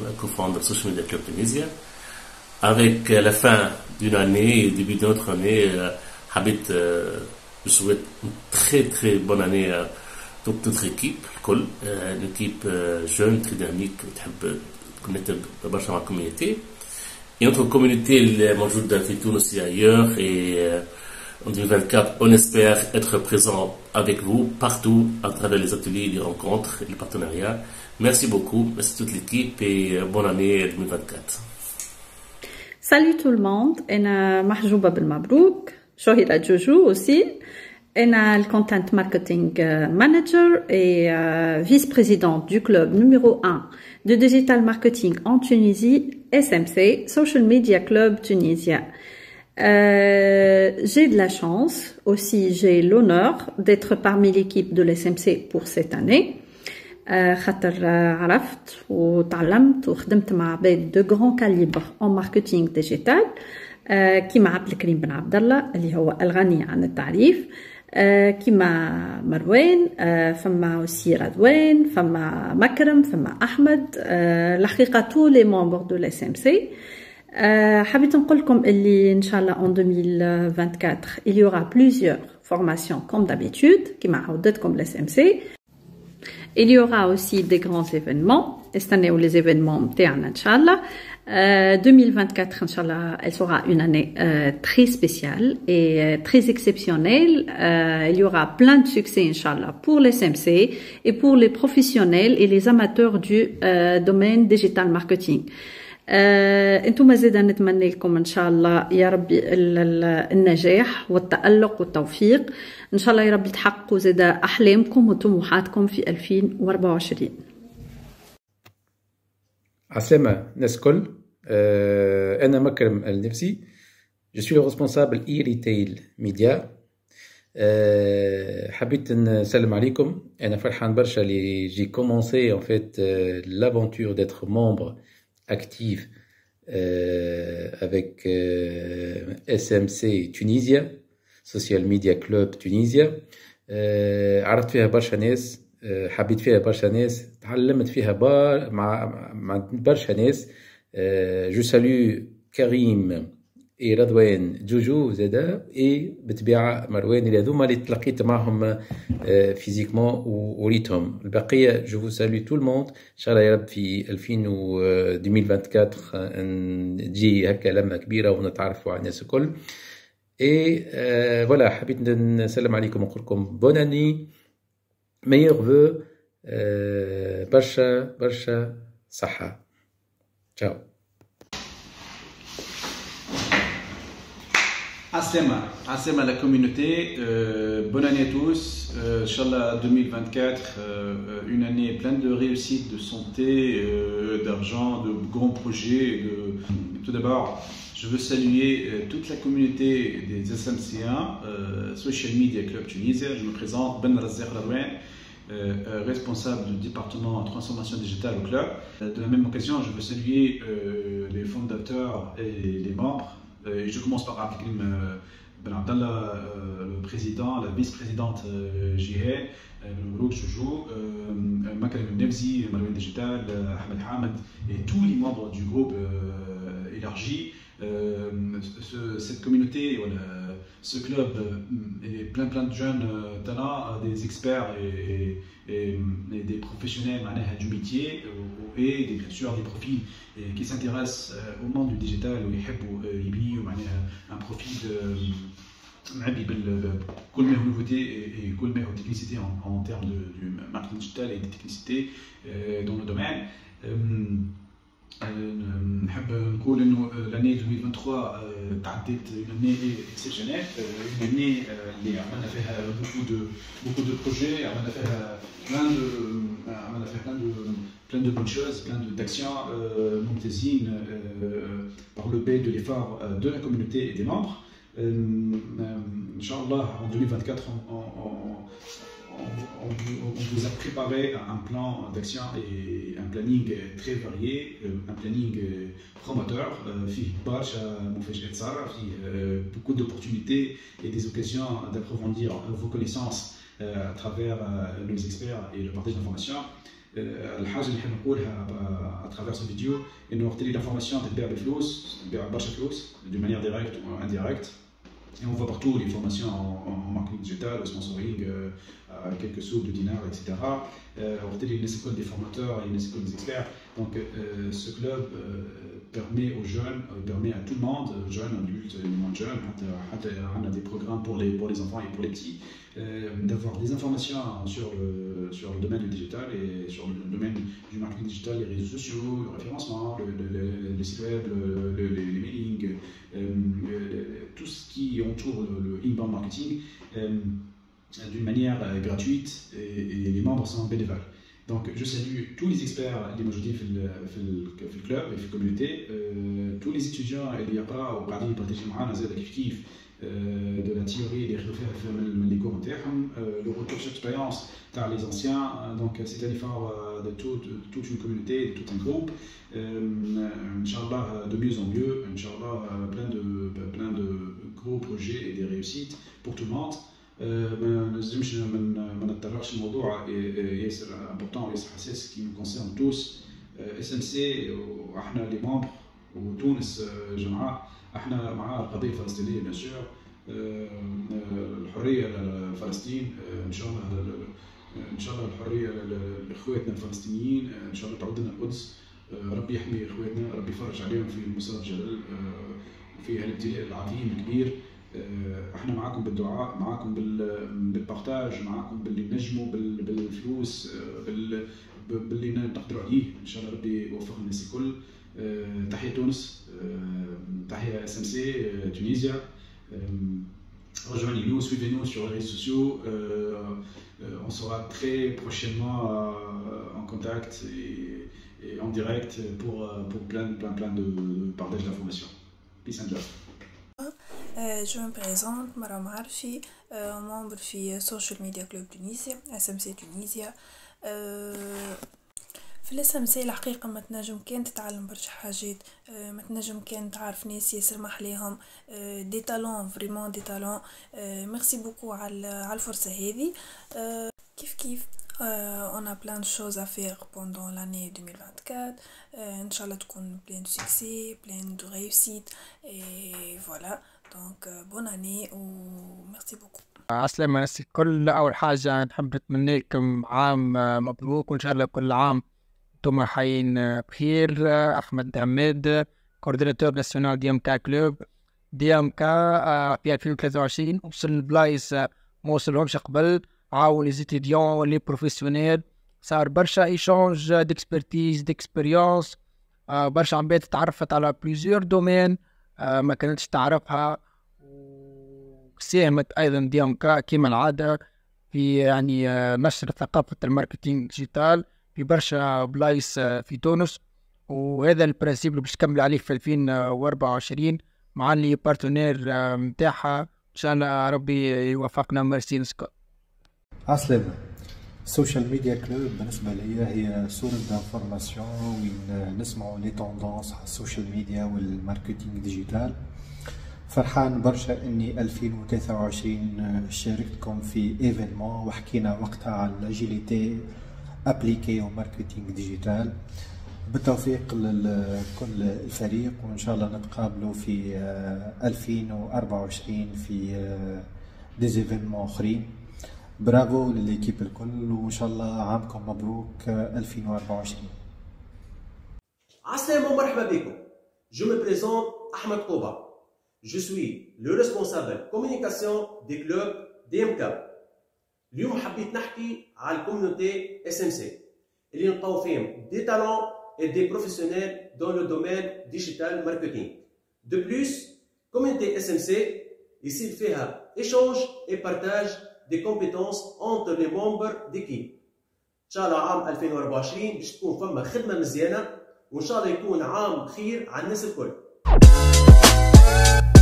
co-founder Social Media Club Tunisia. Avec la fin d'une année et début d'une autre année, je souhaite une très très bonne année à toute notre équipe, une équipe jeune, très dynamique, qui connecter برشا مع الكوميونيتي. Et notre communauté est موجودة في تونس et ailleurs, et en 2024, on espère être présent avec vous partout à travers les ateliers, les rencontres et les partenariats. Merci beaucoup, merci à toute l'équipe et bonne année 2024. Salut tout le monde, أنا محجوبة بالمبروك، شهيرة جوجو aussi. أنا le content marketing manager et vice-présidente du club numéro 1 de digital marketing en Tunisie, SMC, Social Media Club Tunisia. J'ai de la chance, aussi j'ai l'honneur d'être parmi l'équipe de l'SMC pour cette année. خاطر عرفت وتعلمت وخدمت مع عباد de grand calibre en marketing digital كيما عبد الكريم بن عبد الله اللي هو الغني عن التعريف، كيما مروان، فما aussi رضوان، فما مكرم، فما أحمد، الحقيقة tous les membres de l'SMC. حبيت نقول لكم اللي إن شاء الله en 2024 il y aura plusieurs formations comme d'habitude كيما عودتكم l'SMC. Il y aura aussi des grands événements. استناو les événements نتاعنا إن شاء الله. 2024 إن شاء الله elle sera une année très spéciale et très exceptionnelle. Il y aura plein de succès Inch'Allah pour les SMC et pour les professionnels et les amateurs du domaine digital marketing. انتم زيدا نتمنى لكم ان شاء الله يا ربي النجاح والتألق والتوفيق، ان شاء الله يا ربي تحققوا زيدا احلامكم وطموحاتكم في 2024. عسلامة ناس كل، انا مكرم النفسي، je suis le responsable e-retail media. حبيت نسلم عليكم، انا فرحان برشا اللي j'ai commencé en fait l'aventure d'être membre active avec SMC Tunisia, Social Media Club Tunisia. عرفت فيها برشا ناس، حبيت فيها برشا ناس، تعلمت فيها مع برشا ناس. جو سالو كريم اي رضوان جوجو زادا اي بالطبيعه مروان اللي هذوما اللي تلقيت معهم فيزيكمون وريتهم. البقيه جو فو سالو تو الموند ان شاء الله يا رب في 2024 نجي هكا لمه كبيره ونتعرفوا على الناس الكل. اي فوالا حبيت نسلم عليكم ونقول لكم بون اني meilleurs vœux, برشا برشا صحة. Ciao. Aslema la communauté, bonne année à tous, Inch'Allah 2024, une année pleine de réussite, de santé, d'argent, de grands projets. Tout d'abord, je veux saluer toute la communauté des SMC1, Social Media Club Tunisia. Je me présente, Ben Razzer Larouin, responsable du département transformation digitale au club. De la même occasion, je veux saluer les fondateurs et les membres. Je commence par Abdelkrim Ben Abdallah, le président, la vice-présidente Jihé, Mourouk Joujou, Makarim Nebzi, Malouine Digital, Ahmed Hamad et tous les membres du groupe élargi. Cette communauté, voilà, ce club est plein de jeunes talents, des experts et des professionnels du métier et bien sûr des profils qui s'intéressent au monde du digital ou ils un profil كل ما هو nouveauté et كل ما هو technicité en termes du marketing digital et des technicités dans le domaine. نحب نقول انه l'année 2023 تعدت une année exceptionnelle, une année اللي عملنا فيها beaucoup de projets, عملنا فيها plein de bonnes choses, plein d'actions montésines par le biais de l'effort de la communauté et des membres. Inch'Allah en 2024 on vous a préparé un plan d'action et un planning très varié, un planning promoteur, beaucoup d'opportunités et des occasions d'approfondir vos connaissances à travers nos experts et le partage d'informations. الحاجه اللي نحب نقولها اترافير سو فيديو انه وقت اللي لافورماسيون تتباع بفلوس، تتباع برشا فلوس دو مانيير ديريكت و انديريكت. Et on voit partout les formations en marketing digital, le sponsoring, quelques sous de dinars, etc. Il y a une école des formateurs, il y a une école des experts. Donc ce club permet aux jeunes, permet à tout le monde, jeunes, adultes, moins jeunes, on a des programmes pour les enfants et pour les petits, d'avoir des informations sur le domaine du digital et sur le domaine du marketing digital, les réseaux sociaux, le référencement, les sites web, les mailings, tout ce qui entoure le inbound marketing d'une manière gratuite et les membres sont bénévoles. Donc je salue tous les experts اللي موجودين في الكلوب في الكوميونيتي، tous les étudiants اللي يقراوا وقاعدين يبارطاجيو معانا زاد كيف de la théorie اللي ياخذوا فيها من لي كور نتاعهم، le retour d'expérience تاع les anciens. Donc c'est un effort de toute une communauté, de tout un groupe. Inch'Allah de mieux en mieux, Inch'Allah plein de gros projets et des réussites pour tout le monde. ما نجمش ما نتطرقش الموضوع ياسر امبورطون وياسر حساس كي نكونسيرن توس اس ام سي واحنا لي ممبر وتونس جماعه احنا مع القضيه الفلسطينيه بيان سور، الحريه لفلسطين ان شاء الله الحريه لاخواتنا الفلسطينيين، ان شاء الله تعود لنا القدس، ربي يحمي اخواتنا، ربي يفرج عليهم في مصاب جلال في هالابتلاء العظيم الكبير. احنا معاكم بالدعاء، معاكم بالبارتاج، معاكم باللي نجموا، بالفلوس، باللي نقدروا عليه. ان شاء الله ربي يوفق الناس الكل. تحيه تونس، تحيه اس ام سي تونيزيا. Rejoignez-nous, suivez-nous sur les réseaux sociaux. On sera très prochainement en contact et en direct pour plein de partage d'informations. Peace and love. Je me présente Maram Arfi, membre في Social Media Club Tunisia, SMC Tunisia. في SMC الحقيقة ما تنجم كان تتعلم برشا حاجات، ما تنجم كان تعرف ناس ياسر محليهم، دي تالون فريمون دي تالون. ميرسي بوكو على الفرصة هذه. كيف on a plein de choses à faire pendant l'année 2024. Inch'Allah تكون plein de succès, plein de réussite et voilà. Donc bonne année و merci beaucoup. عسلامة الناس الكل. أول حاجة نحب نتمنى لكم عام مبروك وإن شاء الله كل عام انتم حيين بخير. أحمد حماد، كورديناتور ناسيونال دي ام كا كلوب. دي ام كا في 2023 وصل البلايص ما وصلهمش قبل، عاون لي ستوديون ولي بروفيسيونيل، صار برشا ايشونج ديكسبرتيز ديكسبيريونس، برشا عباد تعرفت على بليزيور دومين ما كانتش تعرفها، وساهمت ايضا دي ام كا كيما العاده في يعني نشر ثقافه الماركتينغ ديجيتال في برشا بلايص في تونس، وهذا البرانسيب اللي باش نكمل عليه في 2024 مع لي بارتنير نتاعها. ان شاء الله ربي يوفقنا. ميرسي نسكو. عسلامة. السوشيال ميديا كلوب بالنسبة لي هي صورة دانفورماسيون وين نسمعوا لي توندونس على السوشيال ميديا والماركتينغ ديجيتال. فرحان برشا اني 2023 شاركتكم في ايفينمون وحكينا وقتها على الاجيليتي ابليكي وماركتينغ ديجيتال. بالتوفيق لكل الفريق وان شاء الله نتقابلوا في 2024 في ديزيفينمون اخرين. برافو لليكيب الكل وان شاء الله عامكم مبروك 2024. عسلامة ومرحبا بكم. Je me présente Ahmed Kouba. Je suis le responsable communication des clubs DMK. اليوم حبيت نحكي على الكوميونيتي SMC اللي نلقاو فيهم دي talents et des professionnels dans le domaine digital marketing. De plus, communauté SMC يصير فيها échange et partage des compétences entre les membres d'équipe. ان شاء الله عام 2024 باش تكون فما خدمه مزيانه وان شاء الله يكون عام خير على الناس الكل.